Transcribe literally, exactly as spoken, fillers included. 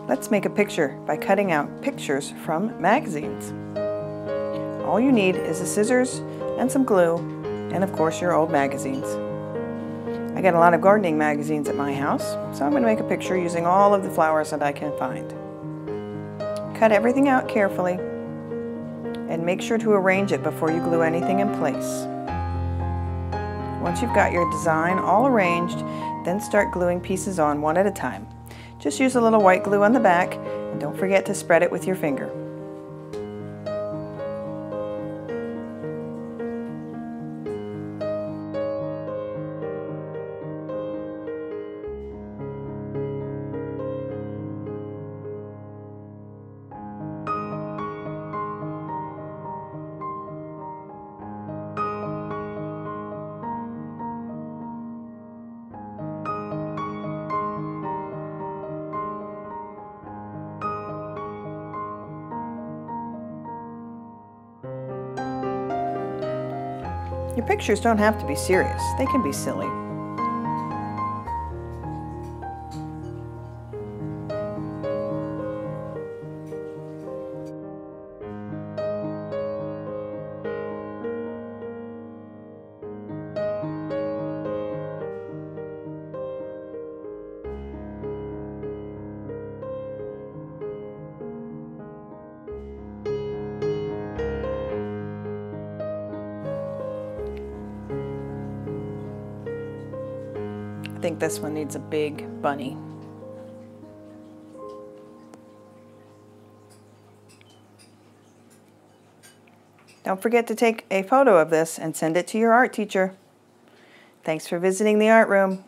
Let's make a picture by cutting out pictures from magazines. All you need is the scissors and some glue, and of course your old magazines. I got a lot of gardening magazines at my house, so I'm going to make a picture using all of the flowers that I can find. Cut everything out carefully and make sure to arrange it before you glue anything in place. Once you've got your design all arranged, then start gluing pieces on one at a time. Just use a little white glue on the back and don't forget to spread it with your finger. Your pictures don't have to be serious, they can be silly. I think this one needs a big bunny. Don't forget to take a photo of this and send it to your art teacher. Thanks for visiting the art room.